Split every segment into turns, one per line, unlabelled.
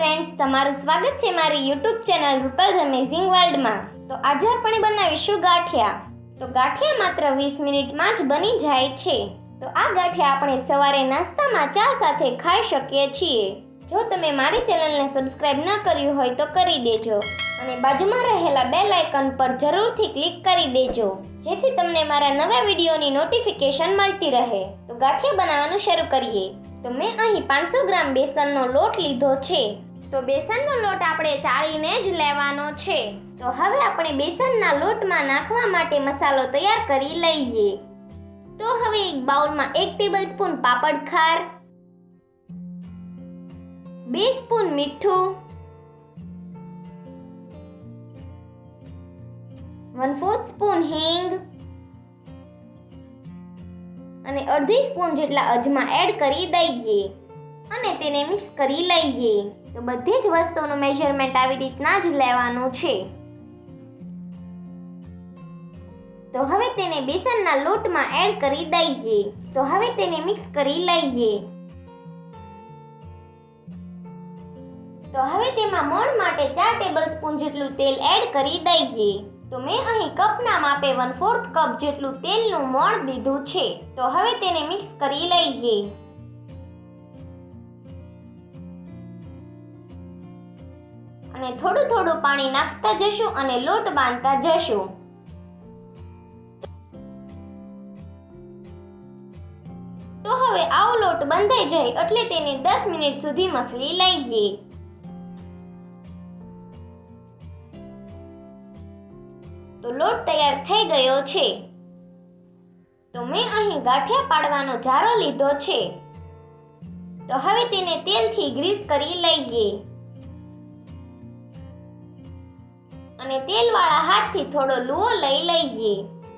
Friends, તમારું સ્વાગત છે મારી YouTube ચેનલ રૂપલ્સ અમેઝિંગ વર્લ્ડમાં। તો આજે આપણે બનાવીશું ગાંઠિયા। તો ગાંઠિયા માત્ર 20 મિનિટમાં જ બની જાય છે। તો આ ગાંઠિયા આપણે સવારે નાસ્તામાં ચા સાથે ખાઈ શકીએ છીએ। જો તમે મારી ચેનલને સબસ્ક્રાઇબ ન કર્યું હોય તો કરી દેજો અને બાજુમાં રહેલા બેલ આઇકન પર જરૂરથી ક્લિક કરી દેજો જેથી તમને મારા નવા વિડિયોની નોટિફિકેશન મળતી રહે। તો ગાંઠિયા બનાવવાનું શરૂ કરીએ। તો मैं અહીં 500 ग्राम बेसनનો લોટ લીધો છે। તો બેસનનો લોટ આપણે ચાળીને જ લેવાનો છે। તો હવે આપણે બેસનના લોટમાં નાખવા માટે મસાલો તૈયાર કરી લઈએ। તો હવે એક બાઉલમાં 1 ટેબલસ્પૂન પાપડ ખાર, 2 સ્પૂન મીઠું, 1/4 સ્પૂન હિંગ અને અડધી સ્પૂન જેટલા અજમા એડ કરી દઈએ અને તેને મિક્સ કરી લઈએ। તો બધી જ વસ્તુનું મેઝરમેન્ટ આવી રીતના જ લેવાનું છે। તો હવે તેને બેસનના લોટમાં એડ કરી દઈએ। તો હવે તેને મિક્સ કરી લઈએ। તો હવે તેમાં મોણ માટે 4 ટેબલસ્પૂન જેટલું તેલ એડ કરી દઈએ। તો મેં અહીં કપના માપે 1/4 કપ જેટલું તેલનું મોણ દીધું છે। તો હવે તેને મિક્સ કરી લઈએ। અને થોડું થોડું પાણી નાખતા જશું અને લોટ બાંધતા જશું। તો હવે આવો લોટ બંધાઈ જાય એટલે તેને 10 મિનિટ સુધી મસળી લઈએ। તો લોટ તૈયાર થઈ ગયો છે। તો મેં અહીં ગાંઠિયા પાડવાનો જારો લીધો છે। તો હવે તેને તેલથી ગ્રીસ કરી લઈએ અને તેલવાળા હાથથી થોડો લુઓ લઈ લઈએ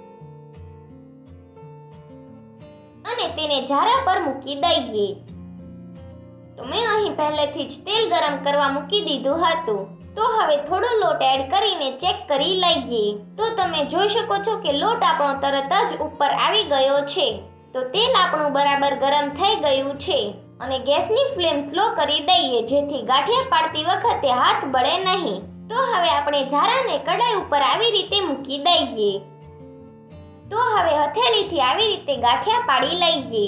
અને તેને જારા પર મૂકી દઈએ। તો મેં અહીં પહેલેથી જ તેલ ગરમ કરવા મૂકી દીધું હતું। તો હવે થોડો લોટ એડ કરીને ચેક કરી લઈએ। તો તમે જોઈ શકો છો કે લોટ આપણો તરત જ ઉપર આવી ગયો છે। તો તેલ આપણું બરાબર ગરમ થઈ ગયું છે અને ગેસની ફ્લેમ સ્લો કરી દઈએ જેથી ગાંઠિયા પાડતી વખતે હાથ બળે નહીં। તો હવે આપણે જારાને કડાઈ ઉપર આવી રીતે મૂકી દઈએ। તો હવે હથેળીથી આવી રીતે ગાંઠિયા પાડી લઈએ।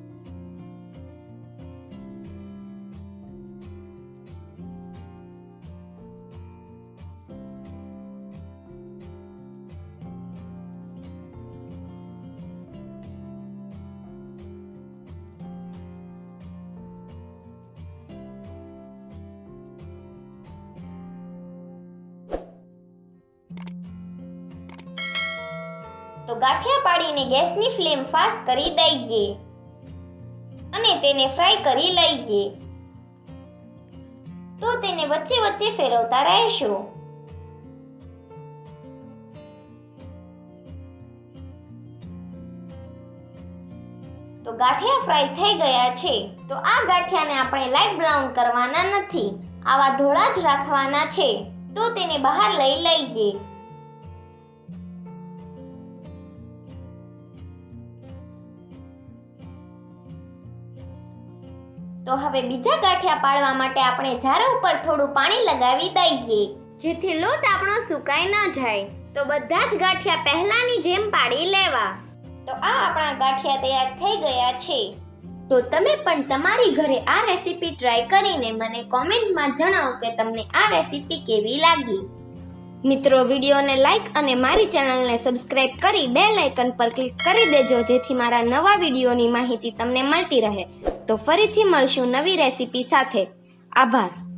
તો ગાંઠિયા પાડીને ગેસની ફ્લેમ ફાસ્ટ કરી દઈએ અને તેને ફ્રાય કરી લઈએ। તો તેને વચ્ચે વચ્ચે ફેરવતા રહેશું। તો ગાંઠિયા ફ્રાય થઈ ગયા છે। તો આ ગાંઠિયાને આપણે લાઈટ બ્રાઉન કરવાના નથી, આવા ધોળા જ રાખવાના છે। તો તેને બહાર લઈ લઈએ। તો હવે બીજા ગાંઠિયા પાડવા માટે આપણે જારા ઉપર થોડું પાણી લગાવી દઈએ જેથી લોટ આપણો સુકાઈ ન જાય। તો બધા જ ગાંઠિયા પહેલાની જેમ પાડી લેવા। તો આ આપણા ગાંઠિયા તૈયાર થઈ ગયા છે। તો તમે પણ તમારી ઘરે આ રેસીપી ટ્રાય કરીને મને કોમેન્ટમાં જણાવો કે તમને આ રેસીપી કેવી લાગી। મિત્રો, વિડીયોને લાઈક અને મારી ચેનલને સબસ્ક્રાઇબ કરી બેલ આઇકન પર ક્લિક કરી દેજો જેથી મારા નવા વિડીયોની માહિતી તમને મળતી રહે। તો ફરીથી મળશું નવી રેસીપી સાથે। આભાર।